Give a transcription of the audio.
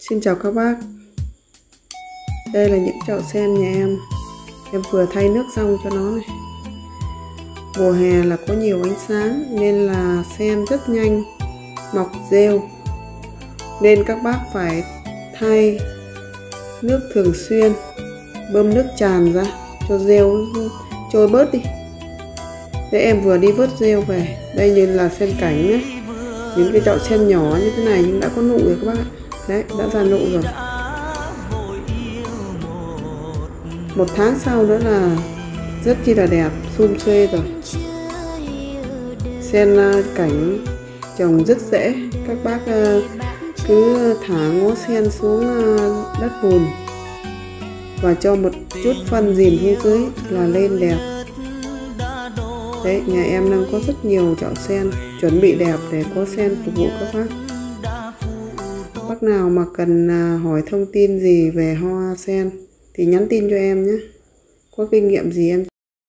Xin chào các bác. Đây là những chậu sen nhà em. Em vừa thay nước xong cho nó này. Mùa hè là có nhiều ánh sáng nên là sen rất nhanh mọc rêu, nên các bác phải thay nước thường xuyên, bơm nước tràn ra cho rêu trôi bớt đi. Thế em vừa đi vớt rêu về. Đây như là sen cảnh đấy. Những cái chậu sen nhỏ như thế này nhưng đã có nụ rồi các bác ạ. Đấy, đã ra nụ rồi. 1 tháng sau nữa là rất chi là đẹp, sum xuê rồi. Sen cảnh trồng rất dễ. Các bác cứ thả ngó sen xuống đất bùn và cho một chút phân dìm xuống dưới là lên đẹp. Đấy, nhà em đang có rất nhiều chậu sen chuẩn bị đẹp để có sen phục vụ các bác. Bác nào mà cần hỏi thông tin gì về hoa sen thì nhắn tin cho em nhé. Có kinh nghiệm gì em